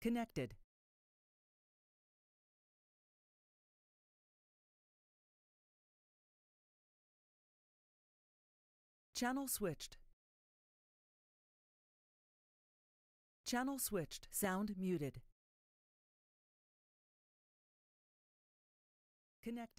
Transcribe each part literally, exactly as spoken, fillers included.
Connected. Channel switched. Channel switched. Sound muted. Connected.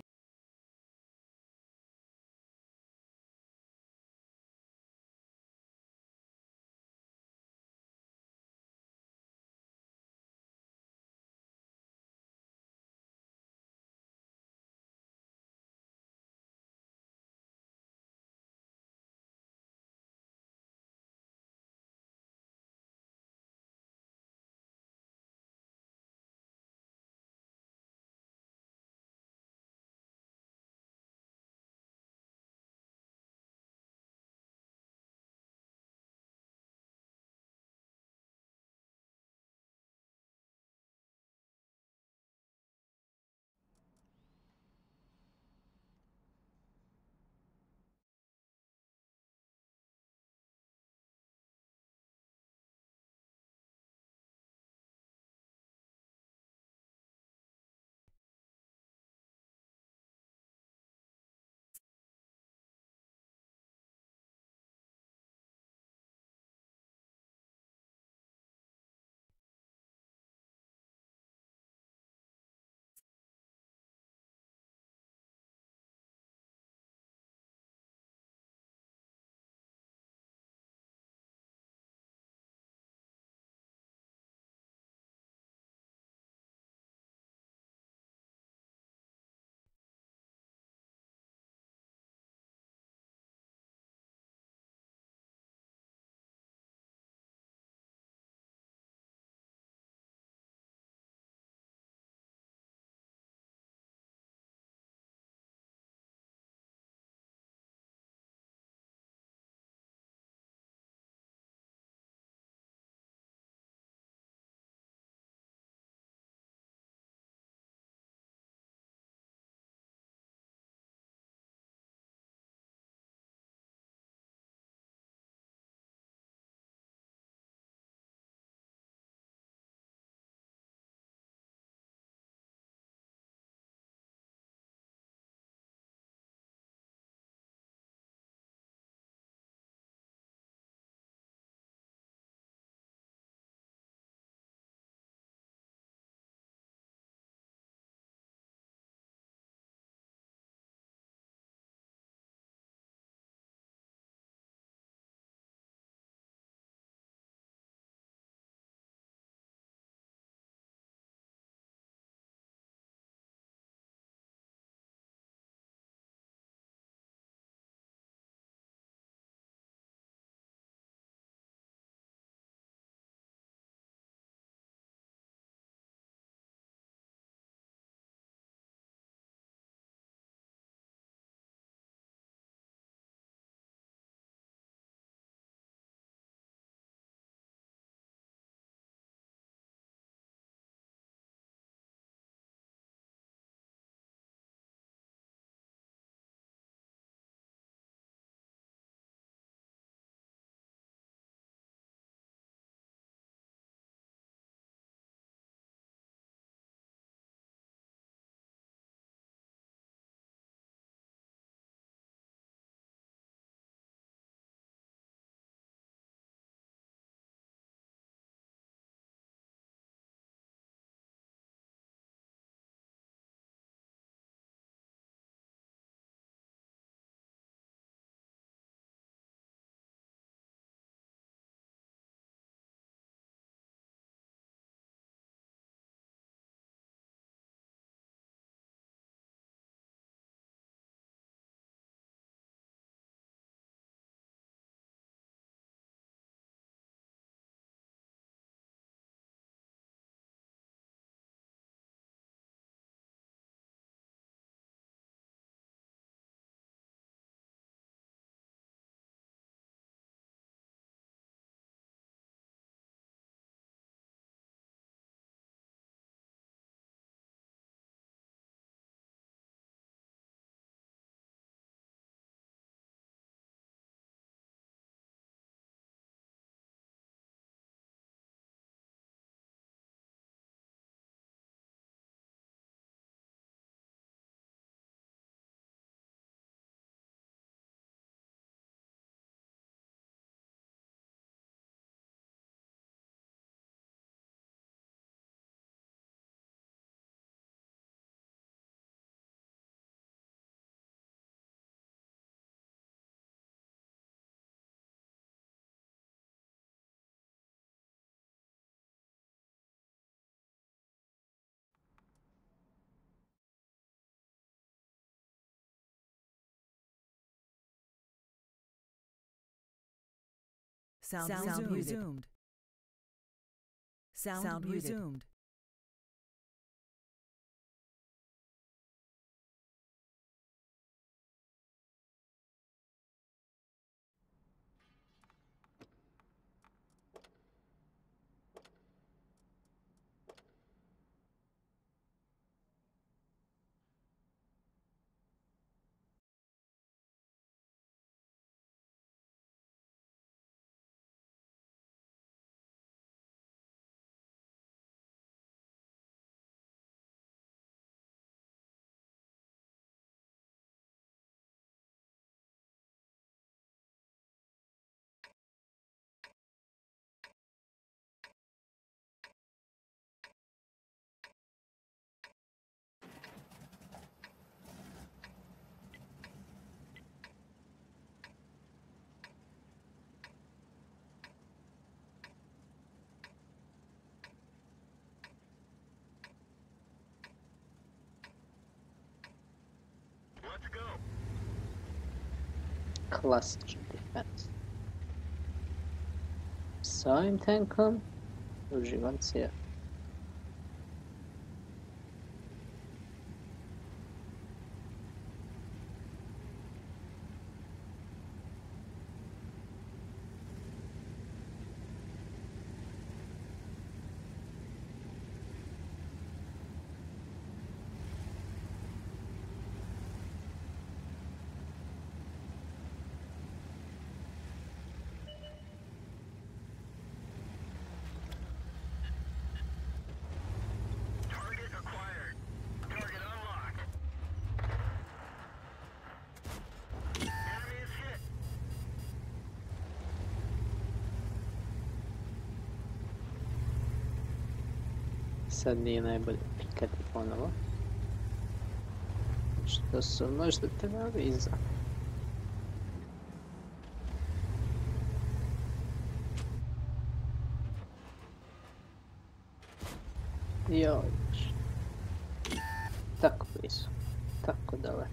Sound, Sound, Sound resumed. Sound, Sound resumed. Cluster defense. S ovim tankom uživam cijel. Sad nije najbolje pikati ponovo. Što su možda trebali iza. Joj. Tako blizu. Tako daleko.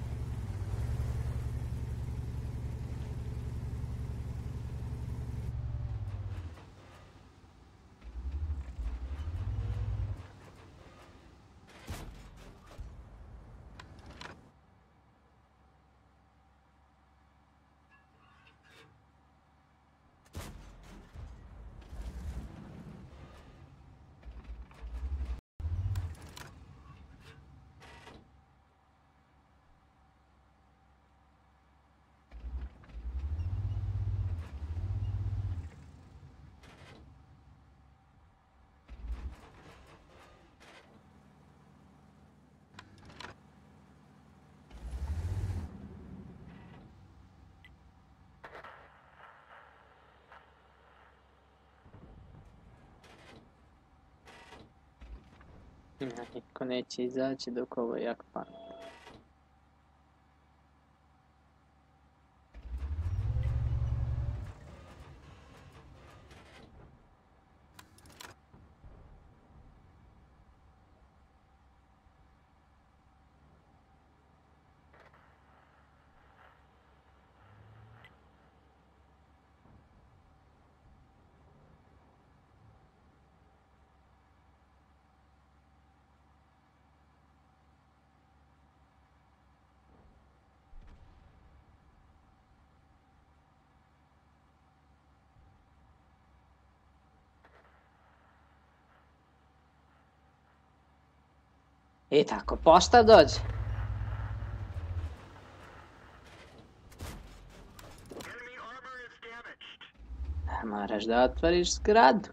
Niko neće izaći dok ovo je jak pan. I tako, pošta dođe. Moraš da otvoriš zgradu.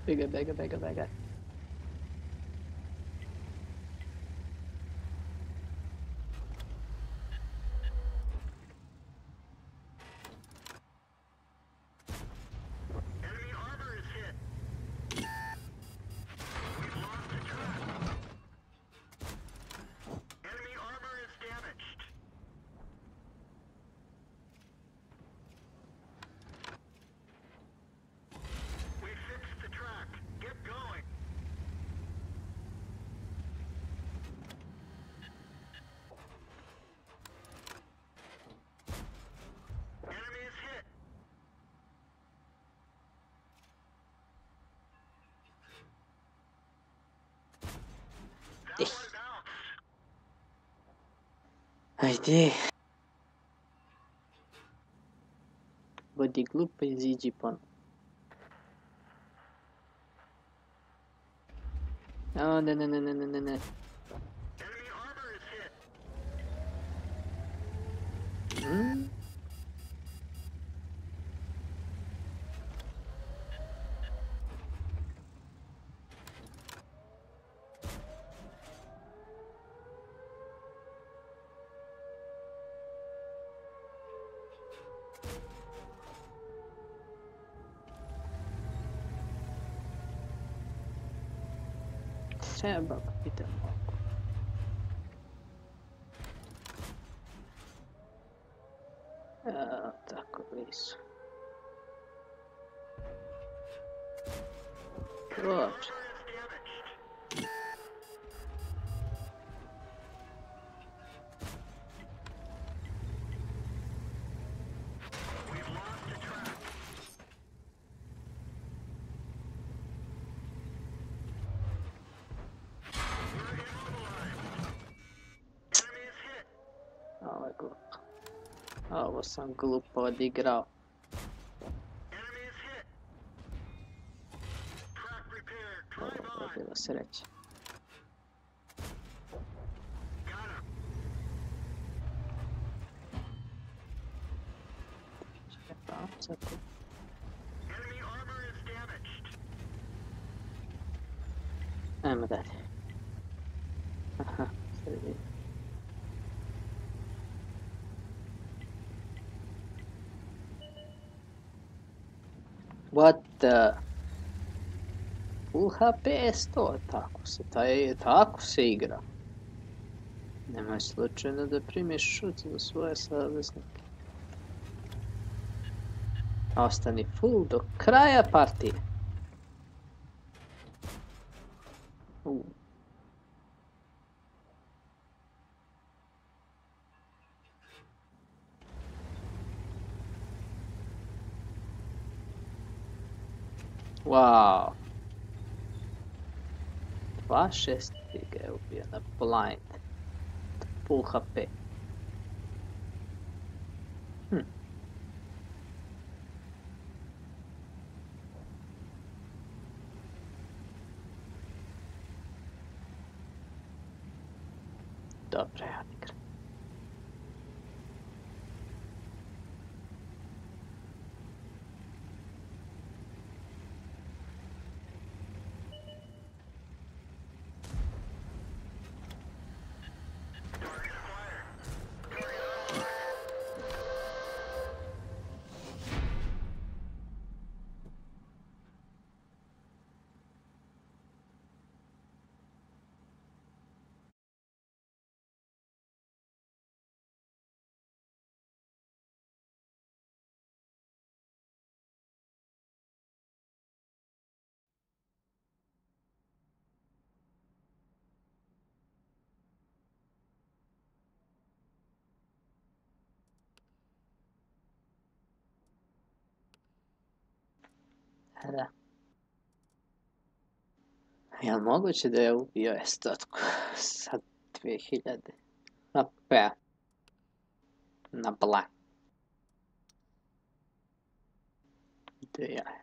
Begaj, begaj, begaj, begaj. Enemy armor is hit. We've lost the track. Enemy armor is damaged. We fixed the track. Get going. Enemy is hit. That one bounced. Ajde. Budi glup i iziđi pon. O, ne, ne, ne, ne, ne, ne, ne. Enemy armor is hit. Hmm? Treba ga pitam oko. Evo, tako blizu. Dobro. Armor is damaged. We've lost the track. We're immobilized. Enemy is hit. Ovo je glupo. Ovo sam glupo odigrao. Enemy is hit. Track repaired. Ovo Drive je on. bilo sreće. Got him. Čekaj, bouncati. Enemy armor is damaged. Ajmo dalje. Aha, sad vidim. What the... Full H P je sto, tako se, taj, tako se igra. Nemoj slučajno da primiš šut za svoje saveznike. Ostani full do kraja partije. Uh. Wow. dva šest ga je ubio na blind. Full H P. Hm. Dobro je odigra. Target acquired. Target on. Da. Jel moguće da je ubio estotku sa dvije hiljade H P-a na blind? Da ja.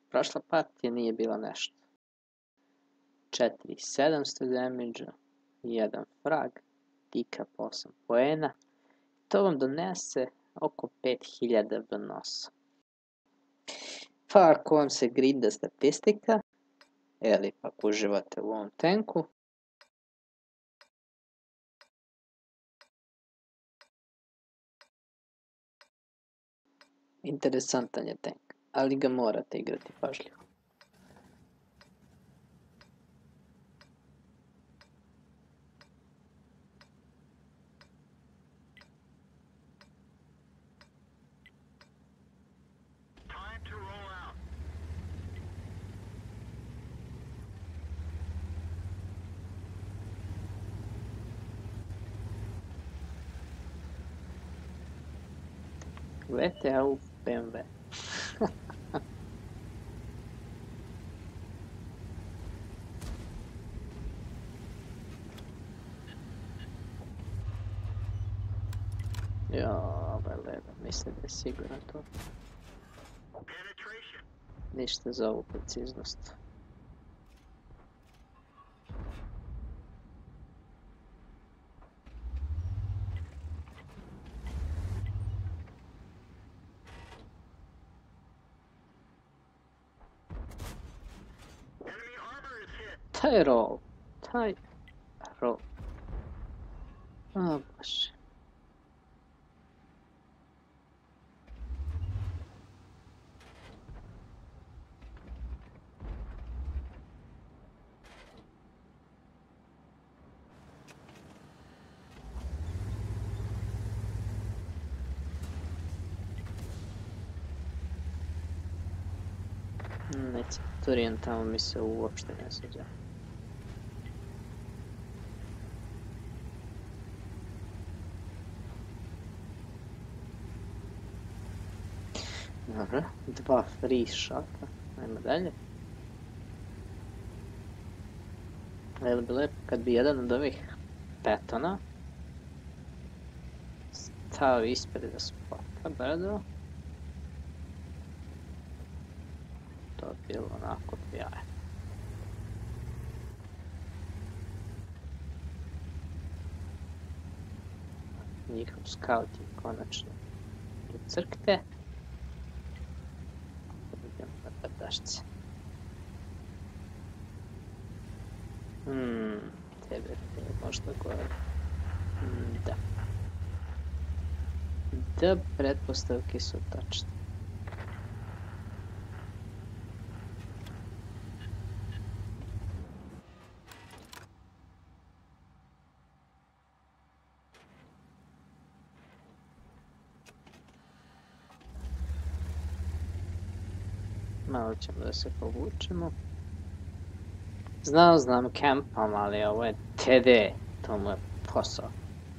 Prošla partija nije bila nešto. četiri tisuće sedamsto damage-a, jedan frag, decap osam poena. To vam donese oko pet hiljada V N O S-a. Pa ako vam se grinda statistika, ili pak uživate u ovom tanku, interesantan je tank, ali ga morate igrati pažljivo. Time to roll out. V T A u B M W. Jo, ovaj leda, mislim da je sigurno to. Penetration. Ništa za ovu preciznost. Enemy armor is hit. Taj roll, taj roll. O bože. Ne, Centurion tamo mi se uopšte ne sviđa. Dobro, dva free shota, ajmo dalje. Ali bi lepo kad bi jedan od ovih petona stao ispred da spota brdo. To je bilo onako sjajno. Njihov scout je konačno u crkte. Idemo na brdašce. Hmm, tebe je možda gore. Hmm, da. Da, pretpostavke su tačne. Malo ćemo da se povučemo. Znao znam kampom, ali ovo je T D, to mu je posao.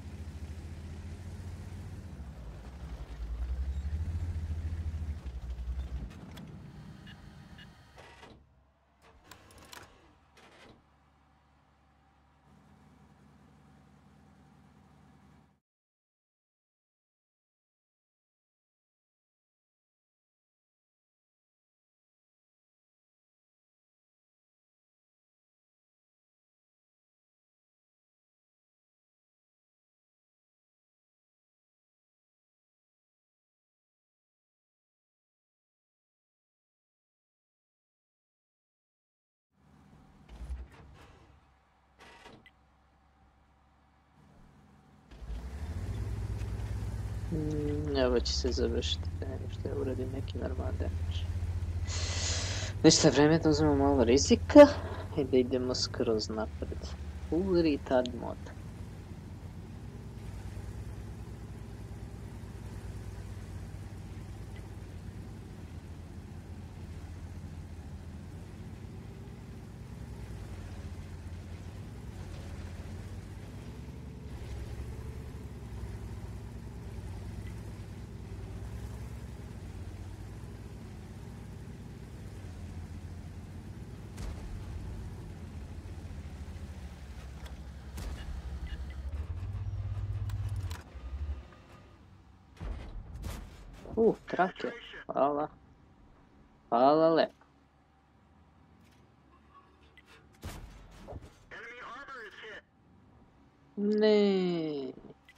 Mm, Evo će se završiti pre nego što ja uradim neki normalan damage. Ništa, vreme je da uzmemo malo rizika i da idemo skroz napred. Full retard mod. Uh, trake. Hvala. Hvala lepo. Ne.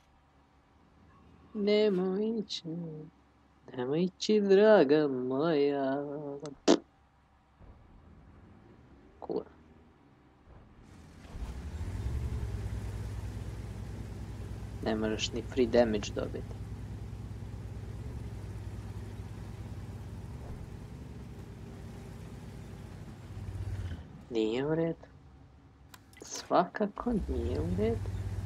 Nemoj ići. Nemoj ići, draga moja. Kura. Ne možeš ni free damage dobiti. Nije u redu. Svakako nije u redu.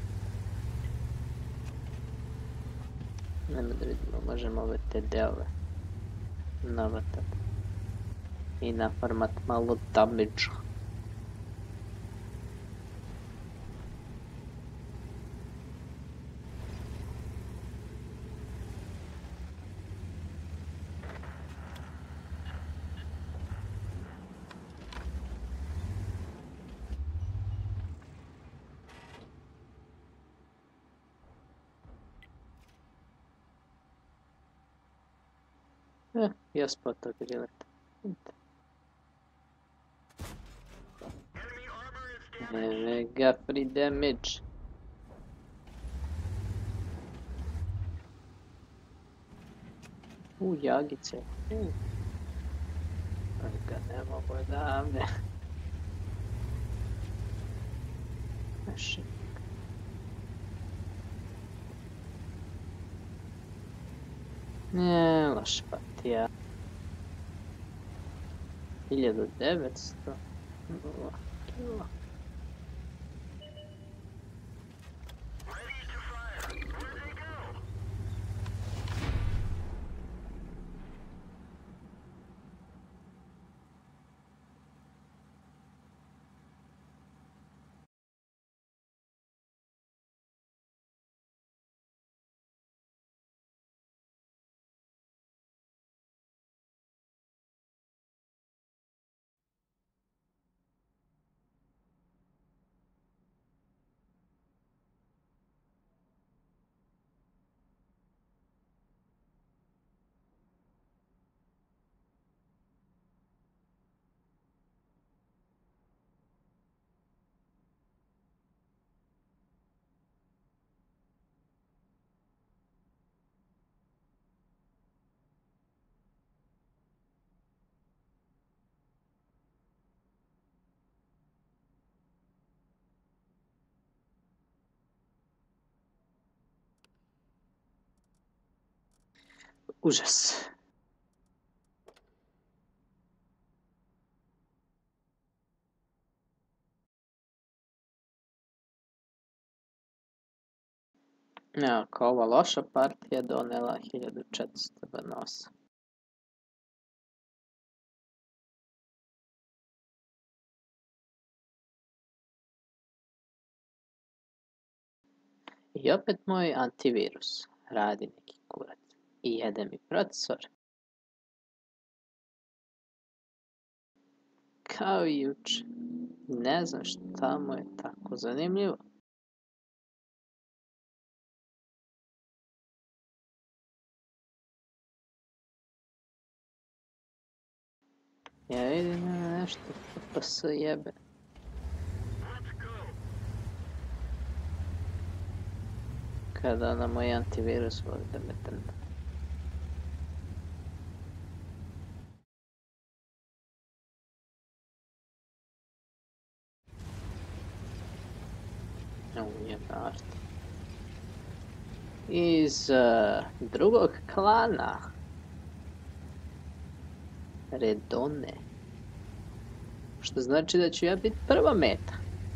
Nemo da vidimo, možemo ove te delove navatat i nafarmat malo damage. Eh, ja spotao grileta. Enemy armor is damaged. Evo ga, free damage. U, jagice. U. Ali ga ne mogu odavde. Naši. Ne, loša partija. hiljadu devetsto. Nula kila. Ready to fire. Where'd they go? Užas. Evo, kao ova loša partija donela hiljadu četiristo banosa. I opet moj antivirus radi neki kurac i jede mi procesor. Kao i juče. Ne znam šta mu je tako zanimljivo. Ja vidim ima nešto pa se jebe. Let's go. Kada ona moj antivirus voli da me trne. Ovo je nart. Iz uh, drugog klana. Redone. Što znači da ću ja biti prva meta.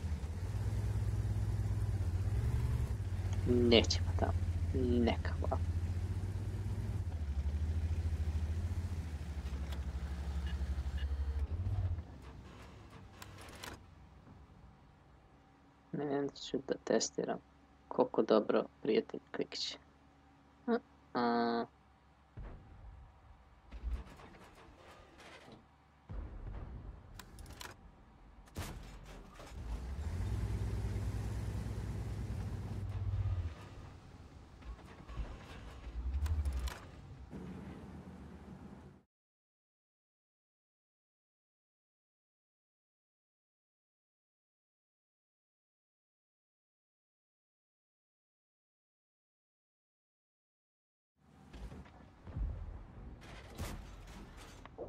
Nećemo tamo. Neka hvala. Ne, ću da testiram koliko dobro prijatelj klikće. Uh-uh.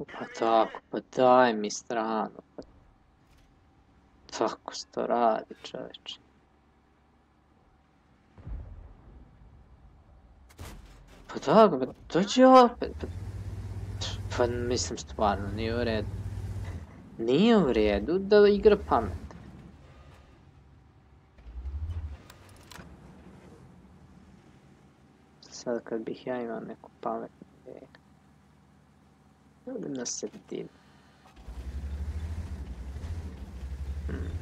Pa tako, pa daj mi stranu. Pa... Tako se to radi, čoveče. Pa tako, pa dođi opet. Pa, pa mislim stvarno, nije u redu. Nije u redu da igra pamet. Sad kad bih ja imao neku pametnu ideju. Idem na sredinu. Hmm.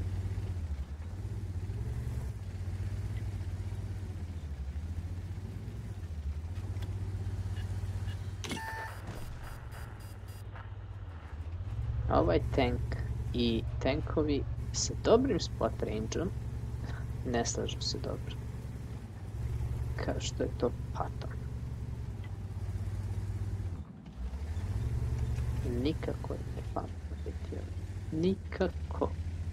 Ovaj tank i tankovi sa dobrim spot range-om ne slažu se dobro. Kao što je to Patton. Nikako ne pametno biti ovo. Nikako.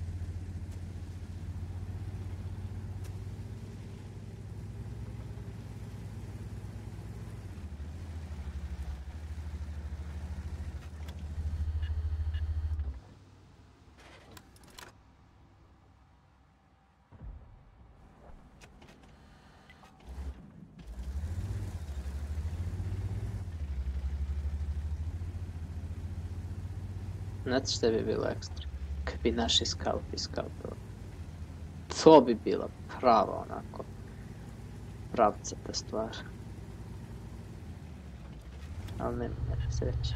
Znate što bi bilo ekstra? Kad bi naši skauti skautovali. To bi bila prava onako pravcata stvar. Ali nema neke sreće.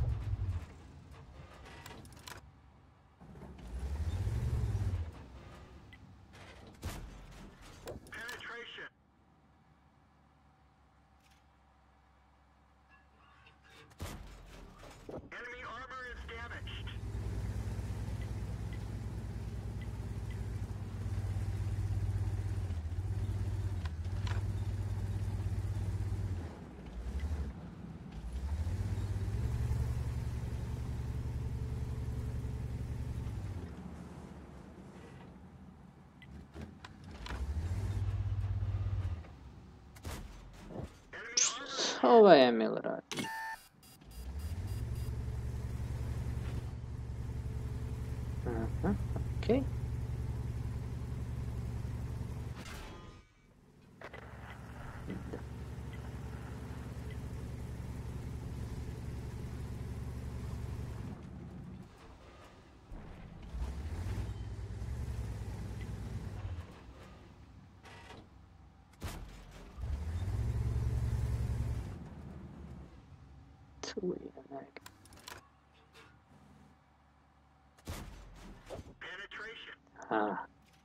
Penetration. Enemy armor is damaged. Ovaj Emil radi. Aha, okej. Da. Tu je negdje. Penetration. Ah.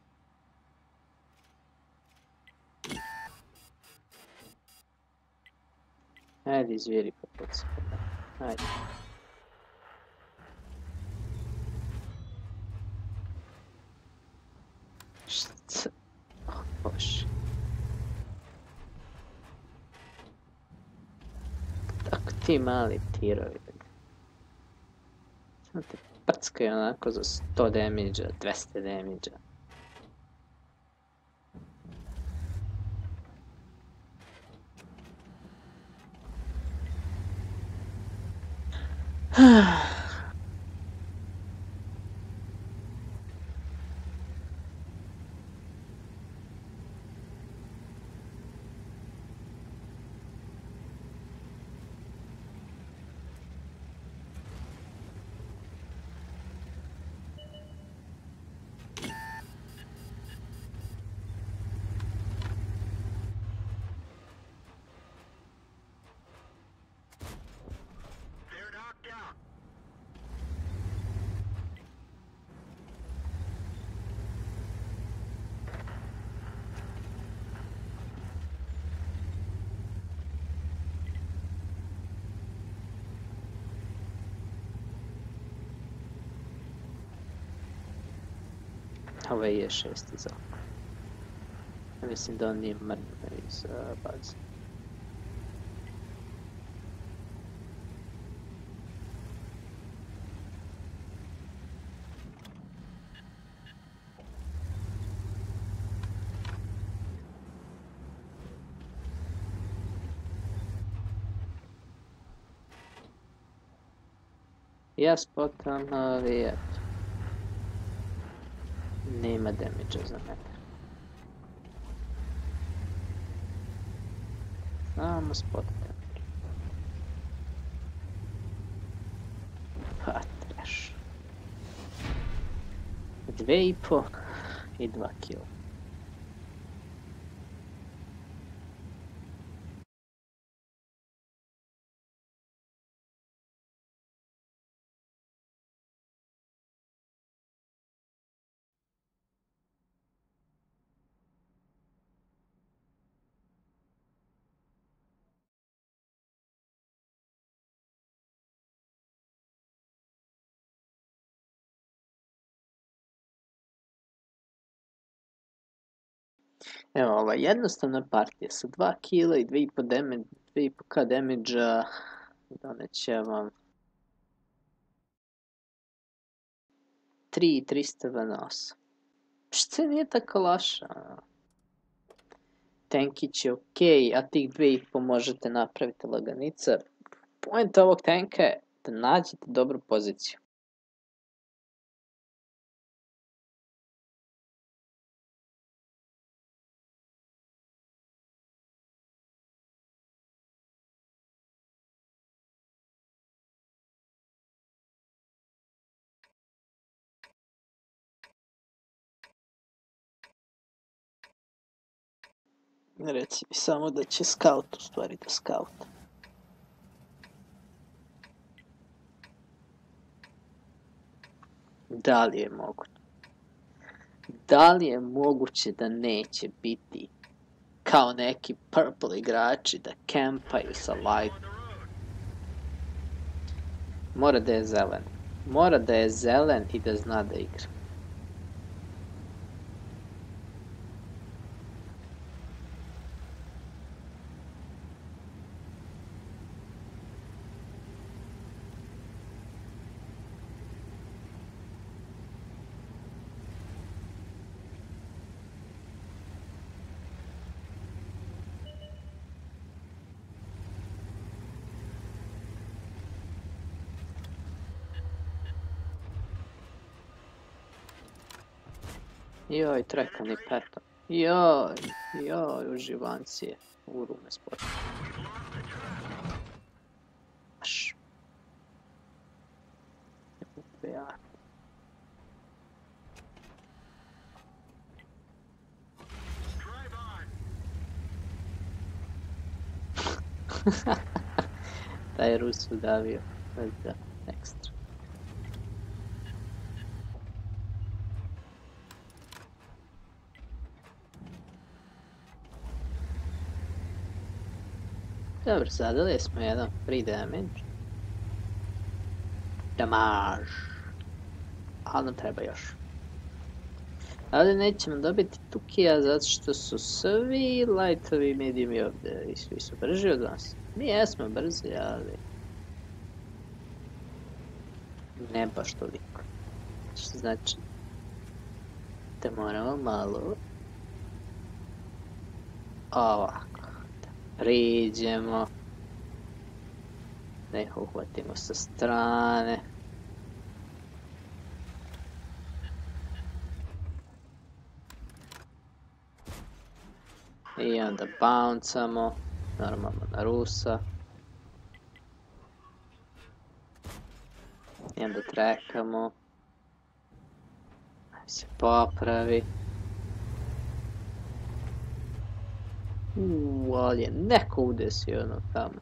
Ajde, izvjeri pa podsjeća. Ajde. Šta? Oh, Bože. Tako ti mali tirovi. Samo te prckaju onako za sto damage-a, dvesta damage-a. They're knocked out. Ovo je šesti zakon. Mislim da on nije mrnio iz uh, baze. Ja spotam, ali eto. Nema damage-a za mene. Samo spot damage. Pa, trash. Dve i po i dva kila. Evo, ova jednostavna partija sa dva kila i dve i po damage, dve i po k damage-a doneće vam tri i trista na osam. Što nije tako loša? Tankić je okej, a tih dve i po možete napraviti laganica. Point ovog tanka je da nađete dobru poziciju. Reci mi samo da će scout u stvari da scout. Da li je moguće? Da li je moguće da neće biti kao neki purple igrači da campaju sa light? Mora da je zelen. Mora da je zelen i da zna da igra. Joj, trekani petom. Joj, joj, uživancije. Uru me spod. Baš. Ja. Taj Rus udavio. Da, ekstra. Dobro, zadali smo jedan free damage. Damage. Ali nam treba još. Ali nećemo dobiti Tukija zato što su svi lightovi mediumi ovdje i svi su brži od nas. Mi jesmo brzi, ali ne baš toliko. Što znači da moramo malo ovako da priđemo, da ih uhvatimo sa strane. I onda bouncamo, normalno na Rusa. I onda trackamo. Ajde se popravi. Uuu, ali je neko udesio ono tamo.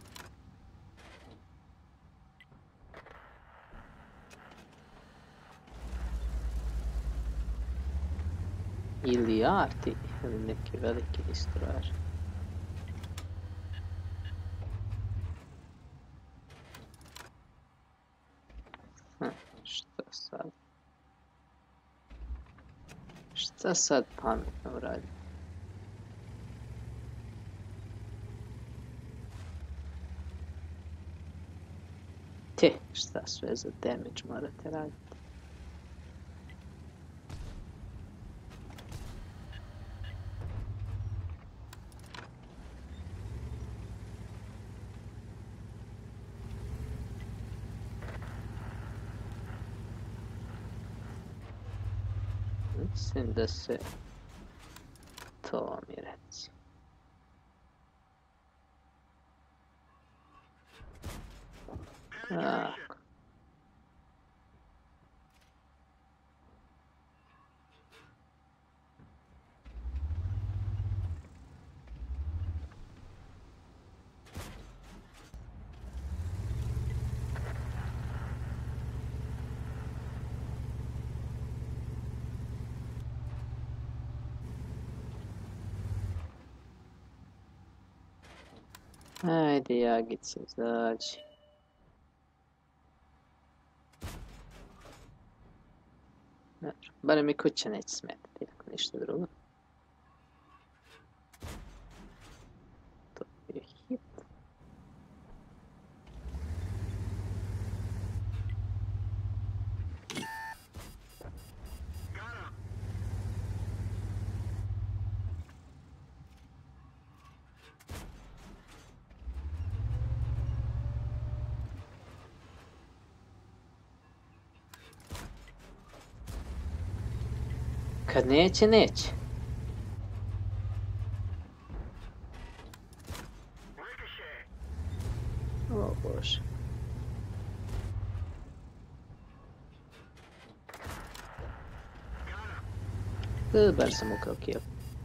Ili arti, ili neki veliki destroyer. Hm, šta sad? Šta sad pametno uradi? Te, šta sve za damage morate raditi? Mislim da se... To mi reci. Tako. Ajde, Jagice, izađi. Dobro, barem mi kuća neće smetati, ako ništa drugo. To je hit. Kad neće, neće. O Bože. E, bar sam ukao kill.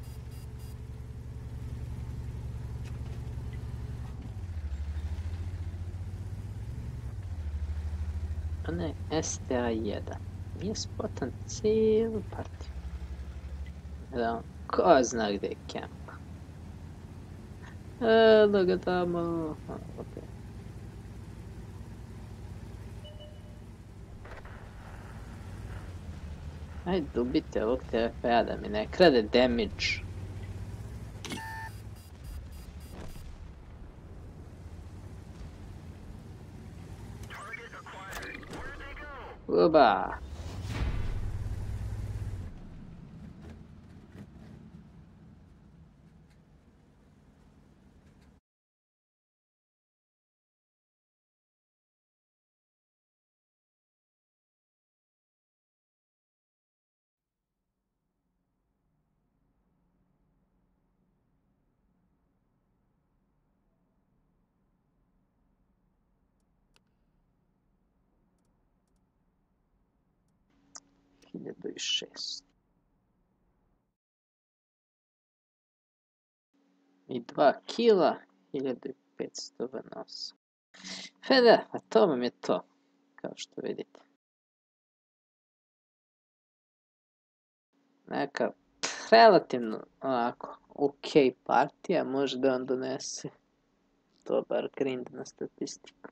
A ne, S T A jedan. Nije spotan cijelu partiju. Da, ko zna gdje je camp? E, da ga tamo... A, ok. Ajde, ubite ovog T F P-a da mi ne krade damage. Uba! hiljadu i šest. I dva kila, hiljadu i petsto nosa. E da, a to vam je to, kao što vidite. Neka relativno ovako ok partija, može da vam donese dobar grind na statistiku.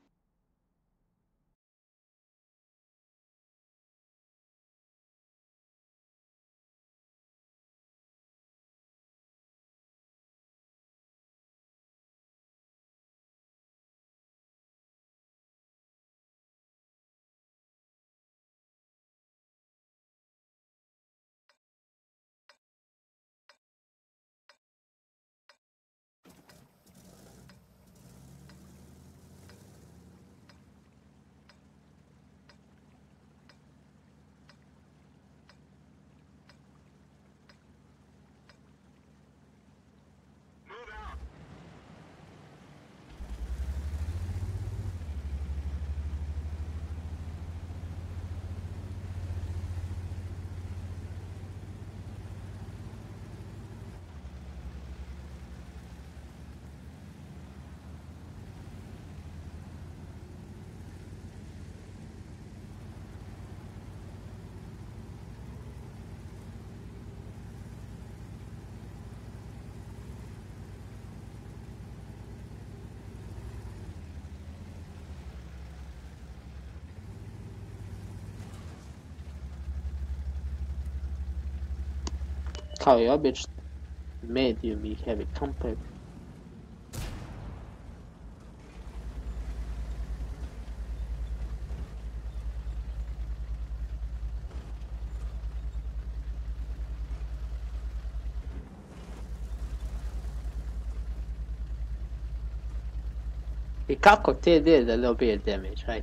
Kao i obično, medium i heavy combat. I kako T D da dobije damage, hajde.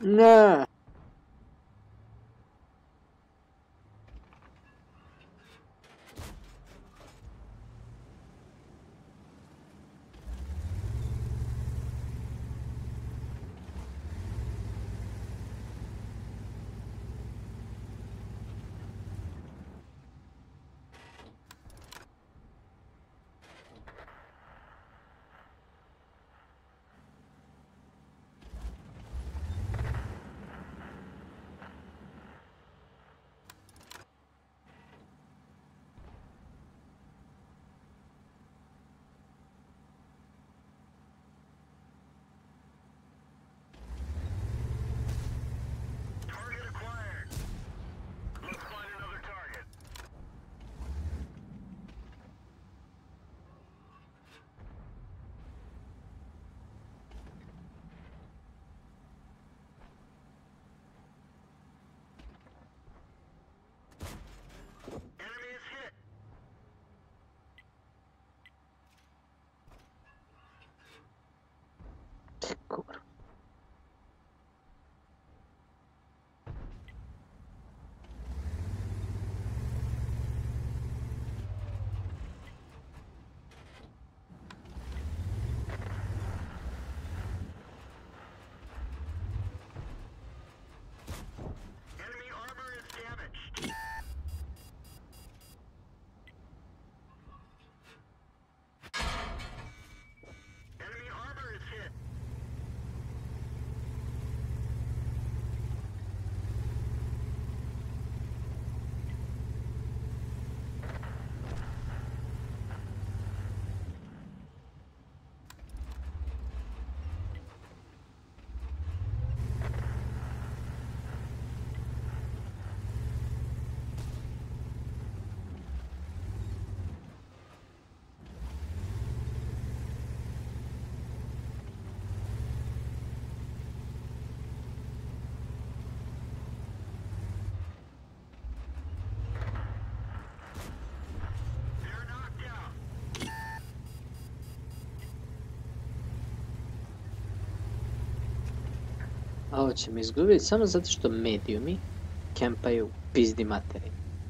Ne. Target acquired. Let's find another target. Enemy is hit. Kurwa. Enemy armor is damaged. Enemy armor is hit. They're knocked out. A ovo će mi izgubiti samo zato što mediumi kempaju pizdi materi.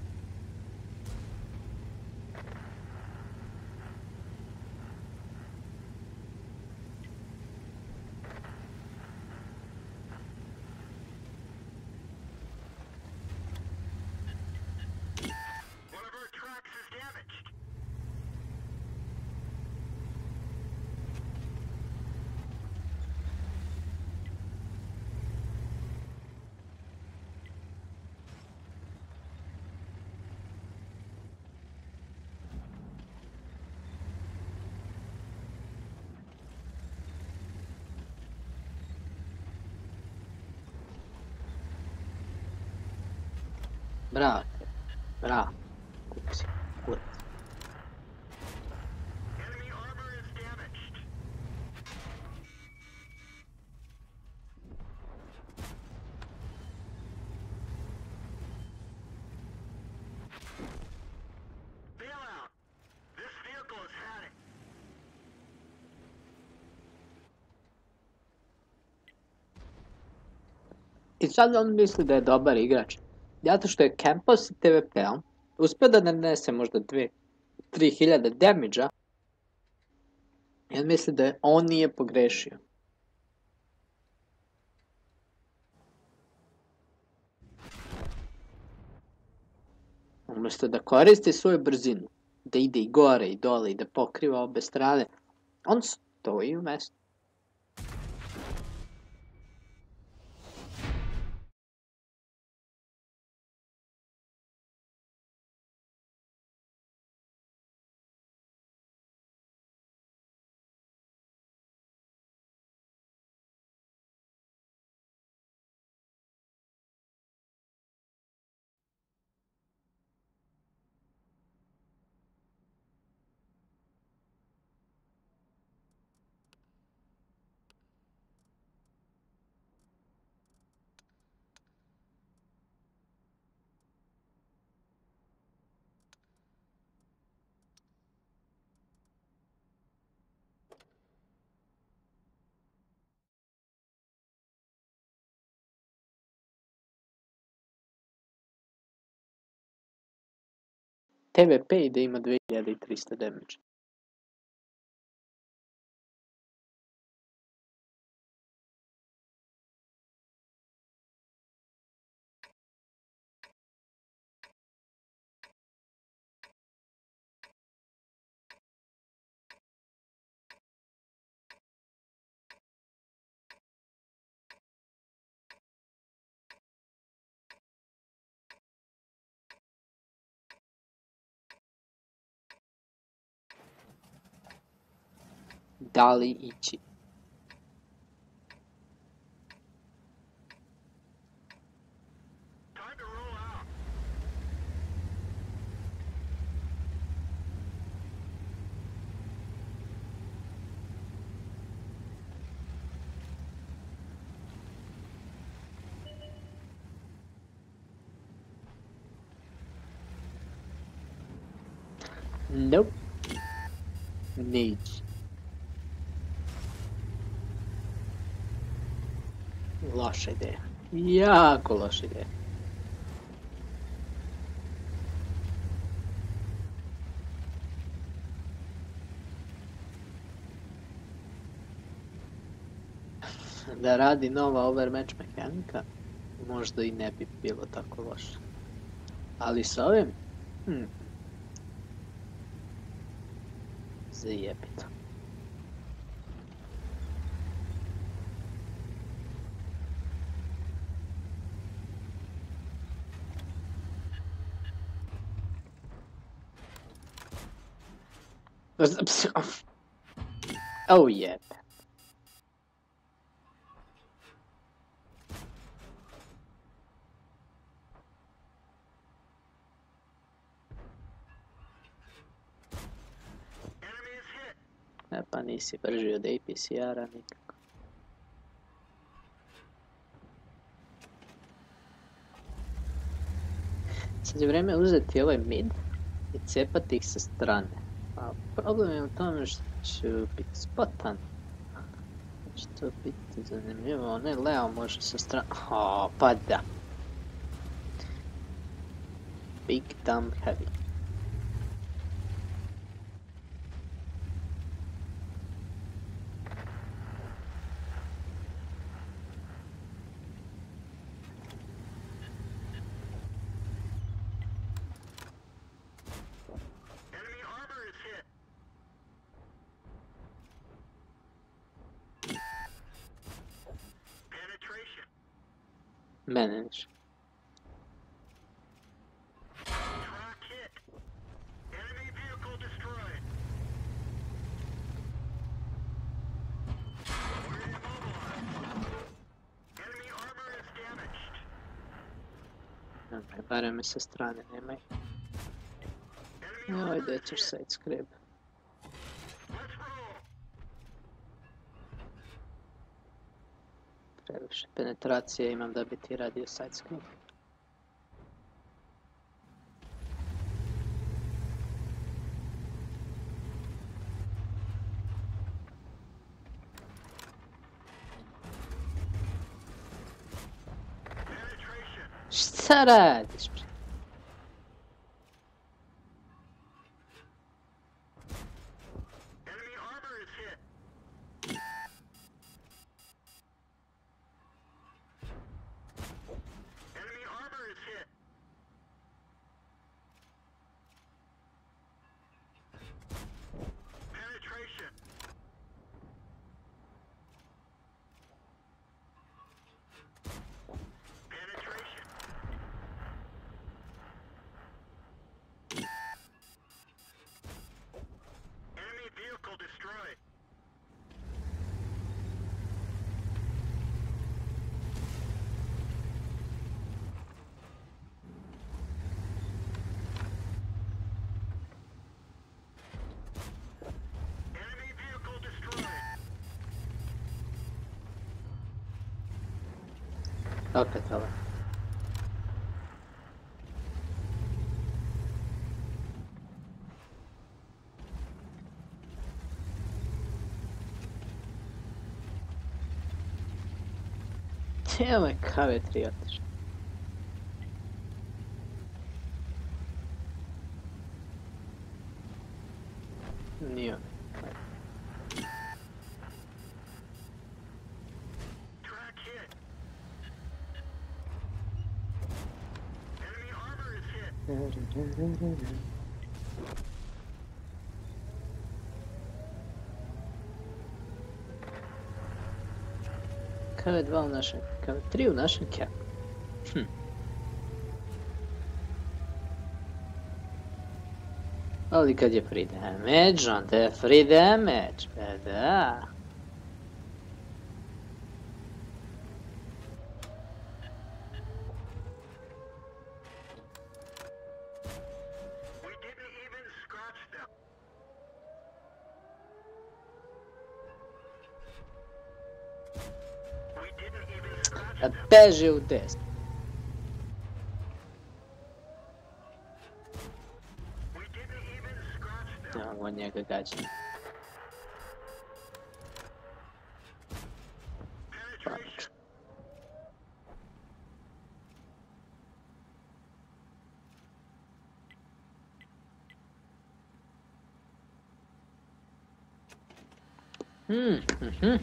One of our tracks is damaged. Bravo. Bravo. Kurac. Kurac. Enemy armor is damaged. Bail out. This vehicle has had it. I sad on misli da je dobar igrač. Zato što je kempao sa T V P-om, uspio da nanese možda dve, tri hiljade damage-a, i on misli da je on nije pogrešio. Umjesto da koristi svoju brzinu, da ide i gore i dole i da pokriva obe strane, on stoji u mestu. T V P ide ima dve hiljade trista damage. Da li ići? Time to roll out. Nope. Neće. Loša ideja. Jako loša ideja. Da radi nova overmatch mehanika, možda i ne bi bilo tako loše. Ali sa ovim? Hmm. Zajebi to. Oh yeah. Enemy is hit. E pa nisi brži od A P C R-a nikako. Sad je vreme uzeti ovaj mid i cepati ih sa strane. A problem je u tome što ću biti spotan. Će to biti zanimljivo, ne Leo može sa strane. O, pa da. Big dumb heavy. Enemy armor is hit. Penetration. Manage. Track hit. Enemy vehicle destroyed. We're immobilized. Enemy armor is damaged. Nemaj, barem me sa strane, nemaj. Enemy Nemoj armor da is ćeš hit. side scrib. Let's roll. Previše penetracije imam da bi ti radio side scrib. Penetration. Šta radiš? bre? Enemy armor is hit. Enemy armor is hit. Penetration. Penetration. Enemy vehicle destroyed. Enemy vehicle destroyed. Opet ovo. Evo je K V tri otišao. Nije. Track hit. Enemy armor is hit. K V dva u našem, K V tri u našem cap. Hm. Ali kad je free damage, onda je free damage, pa da. We didn't even scratch them. We didn't even scratch A them. beže u desno. We didn't even scratch them. Nemamo od njega gađenja. Penetration. Hmm, mhm.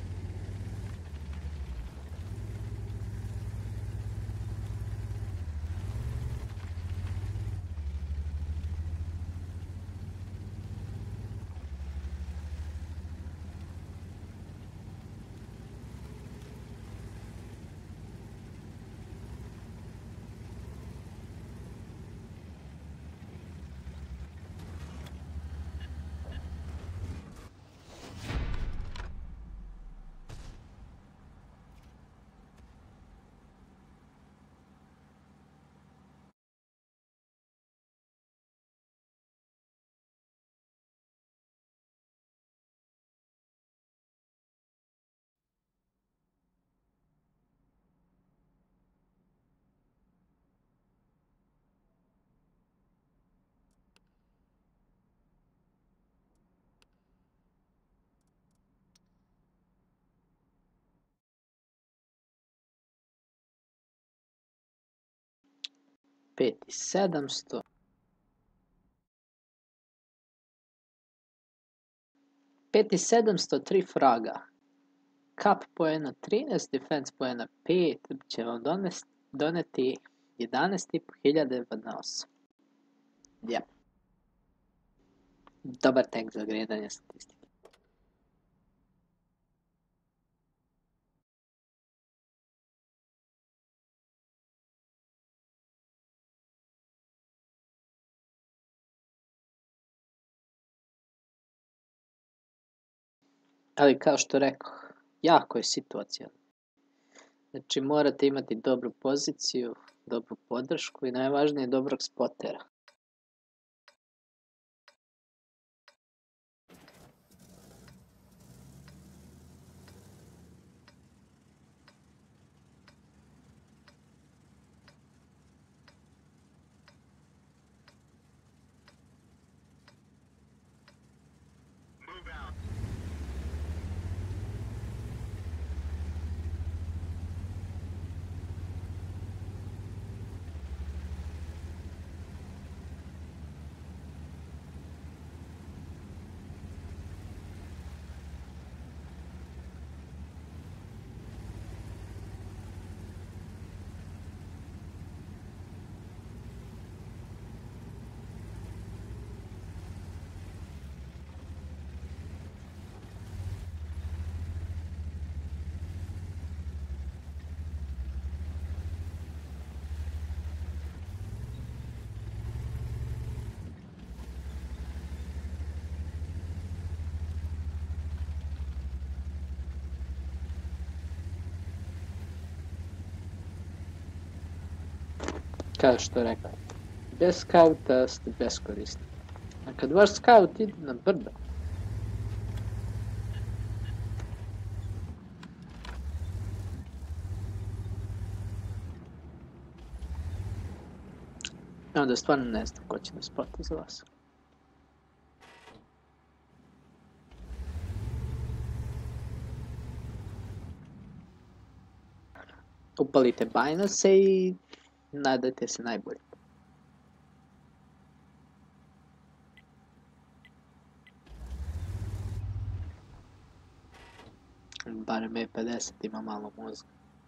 Pet i sedamsto. Pet i sedamsto, tri fraga. Cap poena trinaest, defense poena pet, će vam donesti, doneti jedanaest i po hiljada na osam. Ja. Dobar tek za gledanje statistike. Ali kao što rekao, jako je situacijalno. Znači morate imati dobru poziciju, dobru podršku i najvažnije dobrog spotera. Move out. Kao što rekao, bez skauta ste beskorisni. A kad vaš skaut ide na brdo, onda stvarno ne znam ko će da spota za vas. Upalite Binose i nadajte se najbolje. Barem E pedeset ima malo mozga.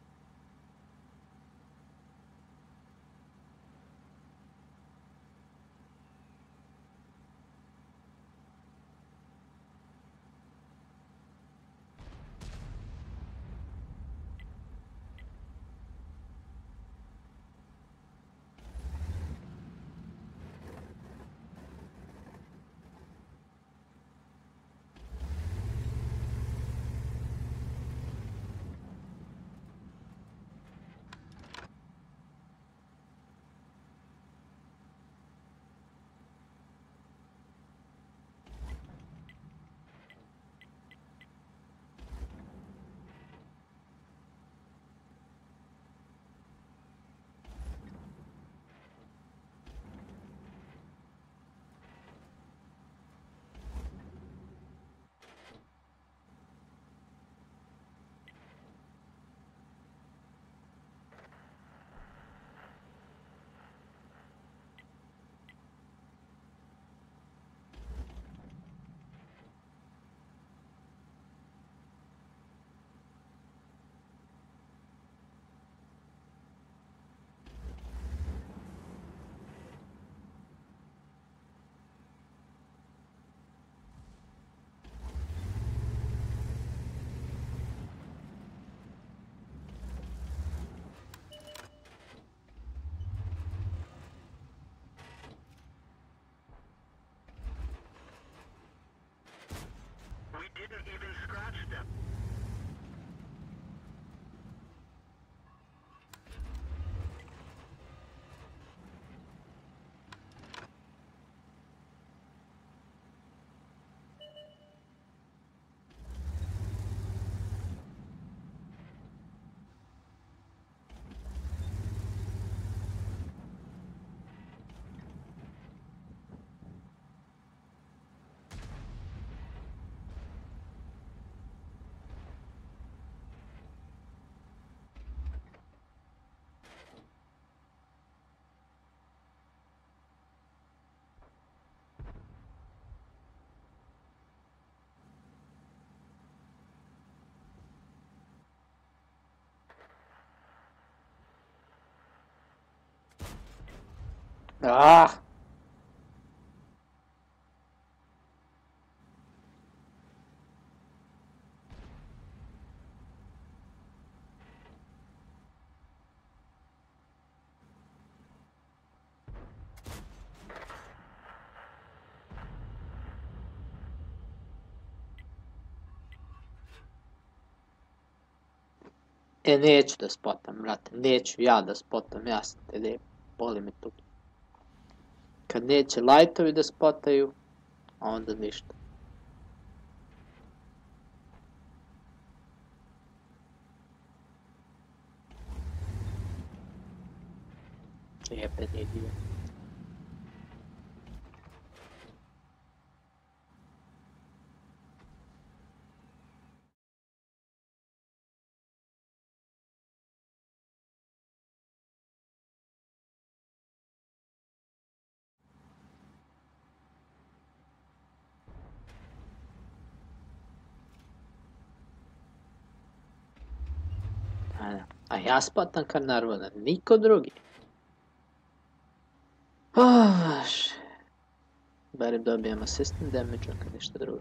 We didn't even scratch them. Ah! E, neću da spotam, brate, neću ja da spotam, ja sam te lijepo, boli me tu. Kad neće lajtovi da spotaju, onda ništa. Jebeni idiot. A, da. A ja spotam kad narvodan, niko drugi. Oh, barem dobijem assistant damage, kad ništa drugo.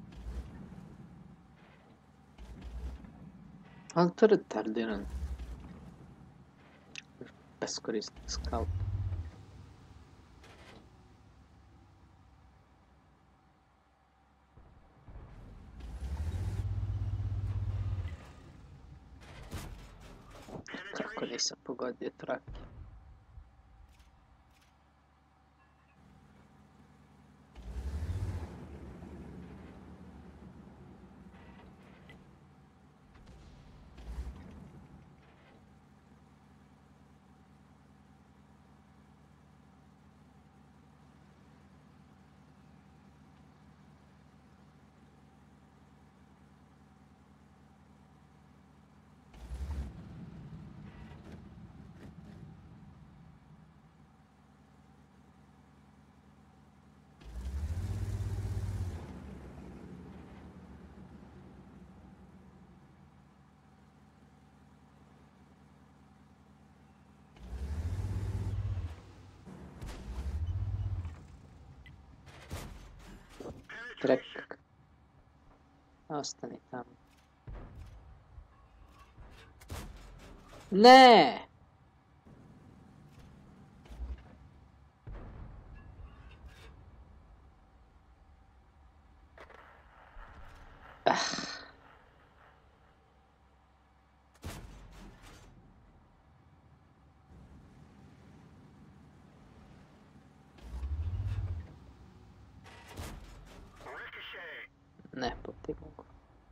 Ali to je retardiran. Beskoristan scout. Kako nisam pogodio trake. Trek. Ostani tamo. Ne! Ah. Ricochet. Ne potignu ga.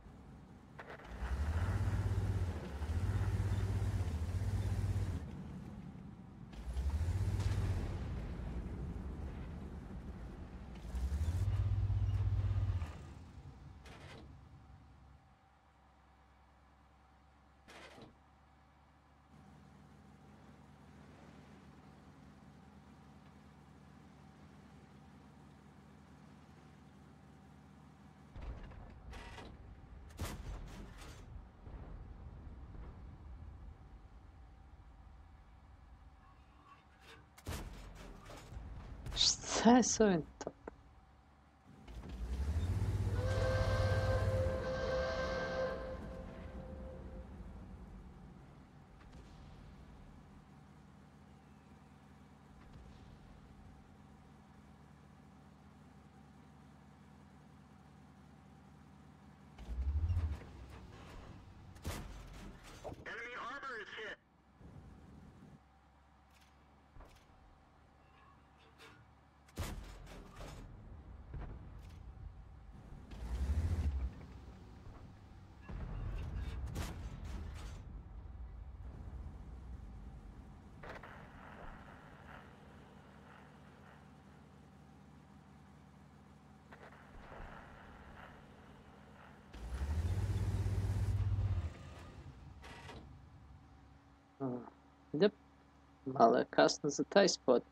Šta je s ovim topom? Enemy armor is hit. Da, malo je kasno za taj spot.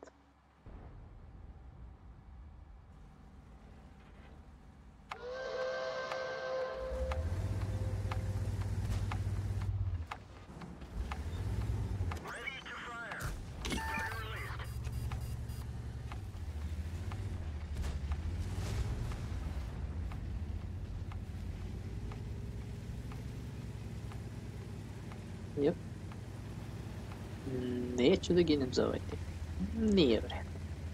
Ready to fire. Target released. Jep. Neću da ginem za ovaj tip. Nije vredno.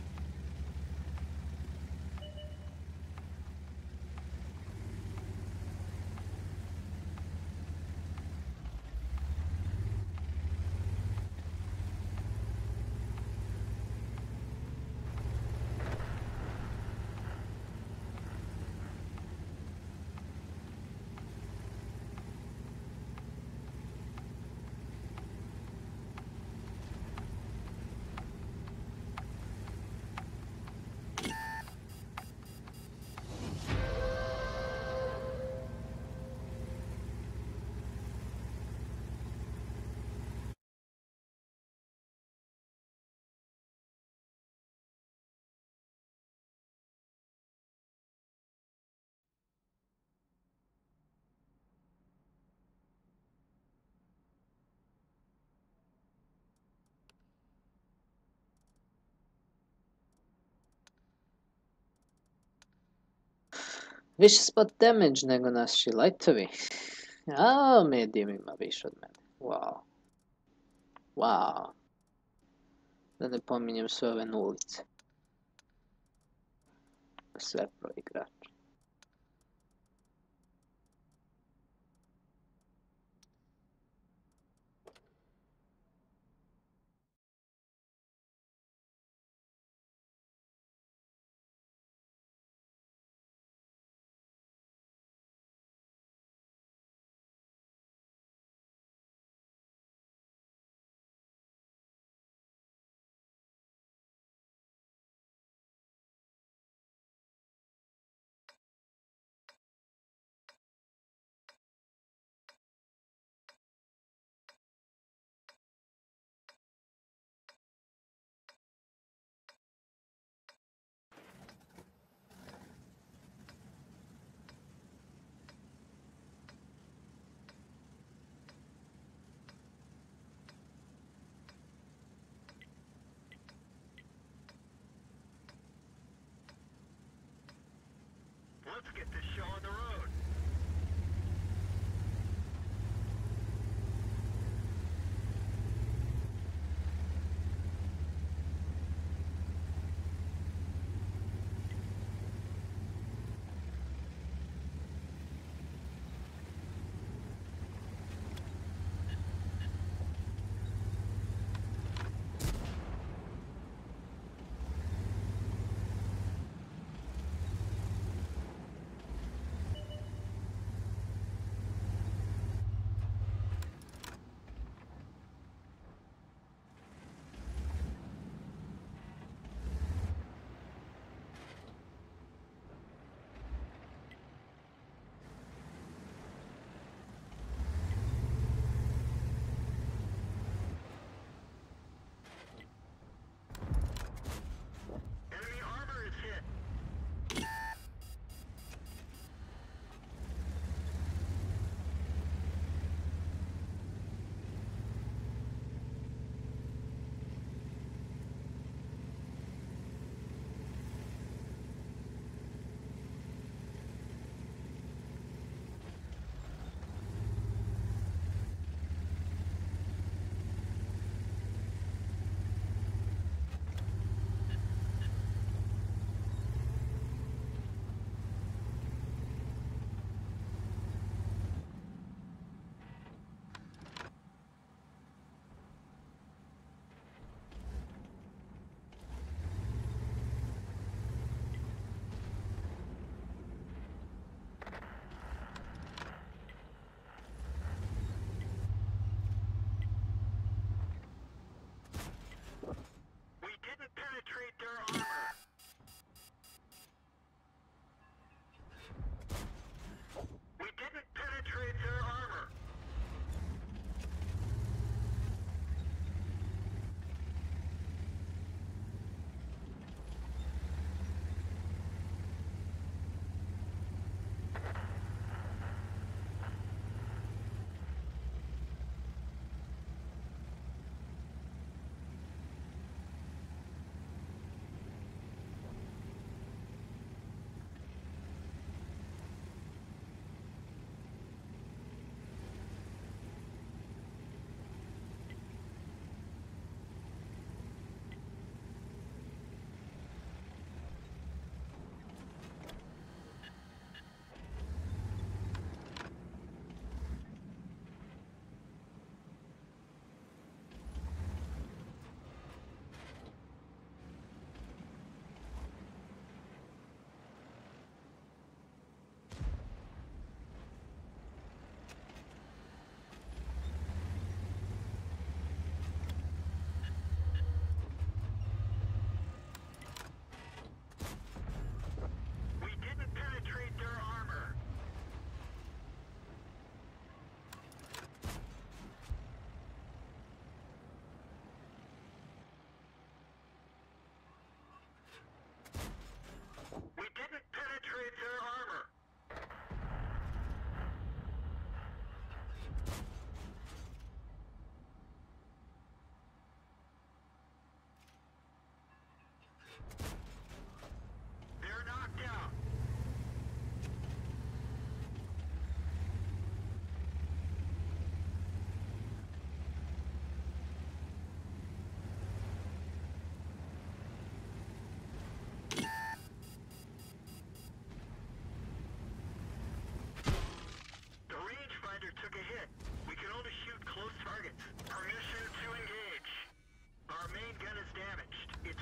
Više spot damage nego naši lightovi. A, medium ima više od mene. Wow. Wow. Da ne pominjem sve ove nulice. Sve pro igrač.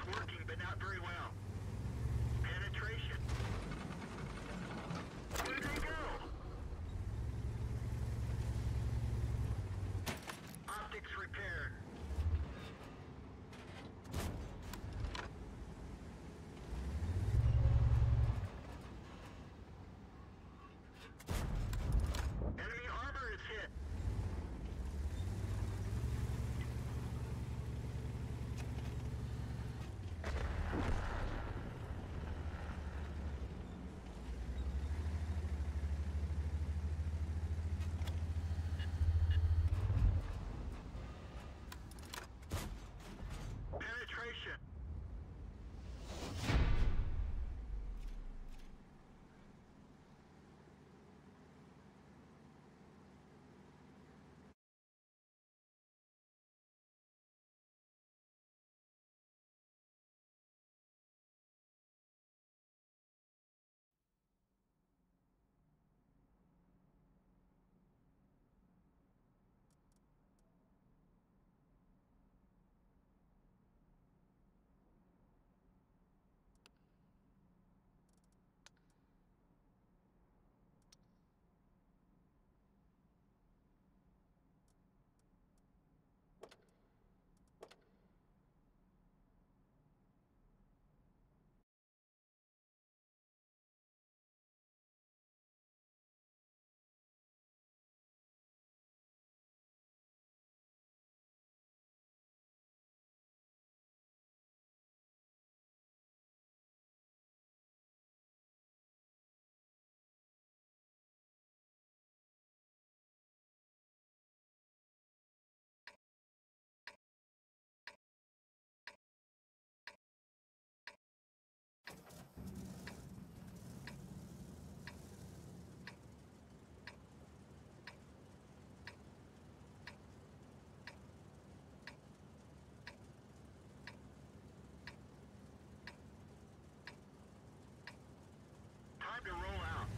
working, but not very well. Penetration. Where'd they go? Optics repaired. Enemy armor is hit. Penetration. Time to roll out.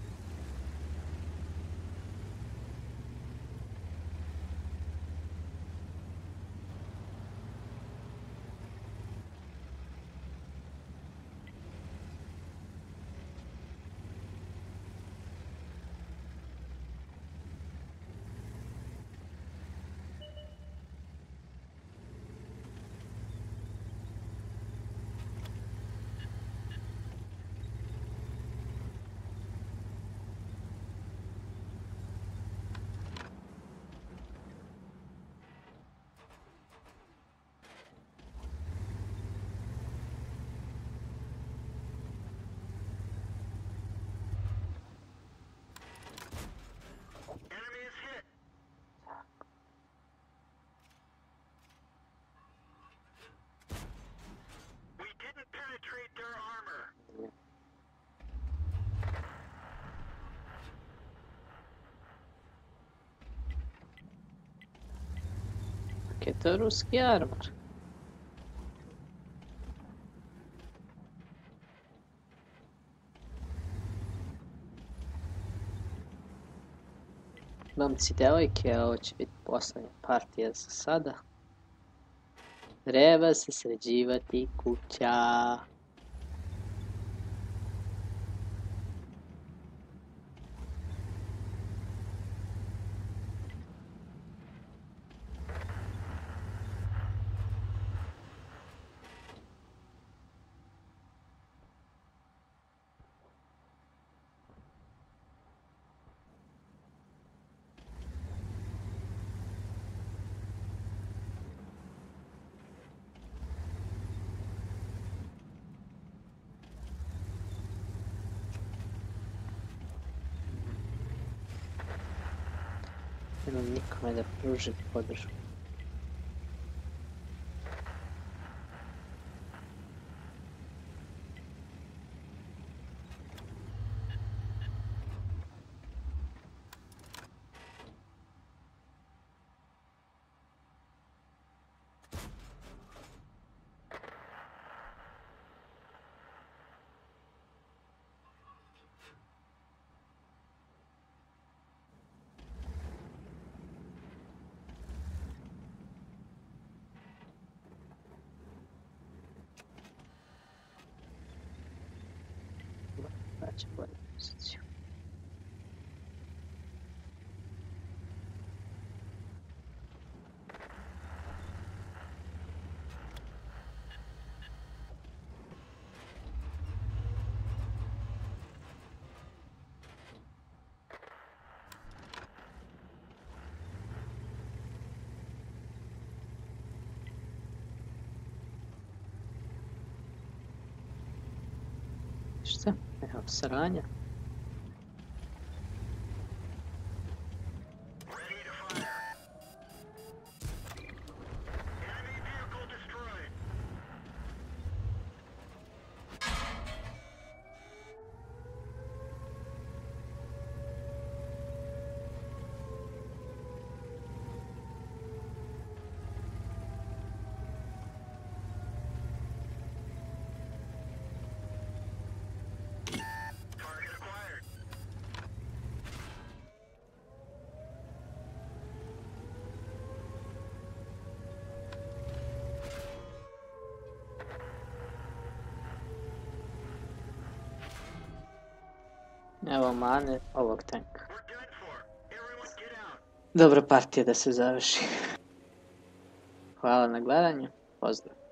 Enemy is hit. We didn't penetrate their armor. Che to ruski armor. Momci, devojke, ovo će biti poslednja partija za sada. Treba se sređivati kuća. Nemam nikome da pružim podršku. će bolju poziciju. Šta? Evo sranja. Ready to fire. Enemy vehicle destroyed. Target acquired. Evo mane ovog tanka. We're done for. Everyone get out. Dobra partija da se završi. Hvala na gledanju. Pozdrav.